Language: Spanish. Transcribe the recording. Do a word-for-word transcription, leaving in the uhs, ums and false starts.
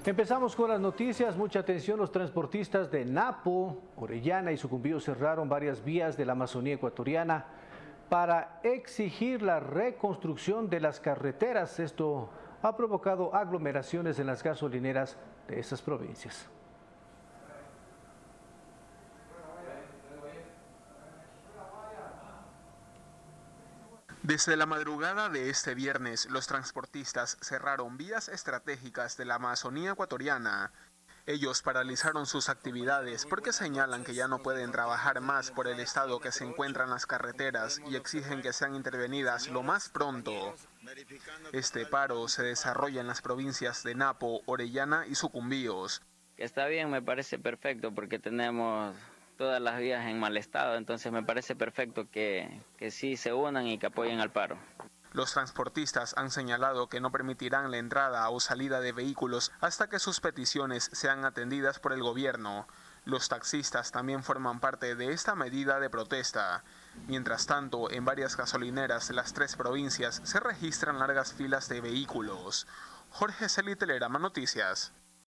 Empezamos con las noticias. Mucha atención, los transportistas de Napo, Orellana y Sucumbíos cerraron varias vías de la Amazonía ecuatoriana para exigir la reconstrucción de las carreteras. Esto ha provocado aglomeraciones en las gasolineras de esas provincias. Desde la madrugada de este viernes, los transportistas cerraron vías estratégicas de la Amazonía ecuatoriana. Ellos paralizaron sus actividades porque señalan que ya no pueden trabajar más por el estado que se encuentran las carreteras y exigen que sean intervenidas lo más pronto. Este paro se desarrolla en las provincias de Napo, Orellana y Sucumbíos. Está bien, me parece perfecto porque tenemos todas las vías en mal estado, entonces me parece perfecto que, que sí se unan y que apoyen al paro. Los transportistas han señalado que no permitirán la entrada o salida de vehículos hasta que sus peticiones sean atendidas por el gobierno. Los taxistas también forman parte de esta medida de protesta. Mientras tanto, en varias gasolineras de las tres provincias se registran largas filas de vehículos. Jorge Celí, Telerama Noticias.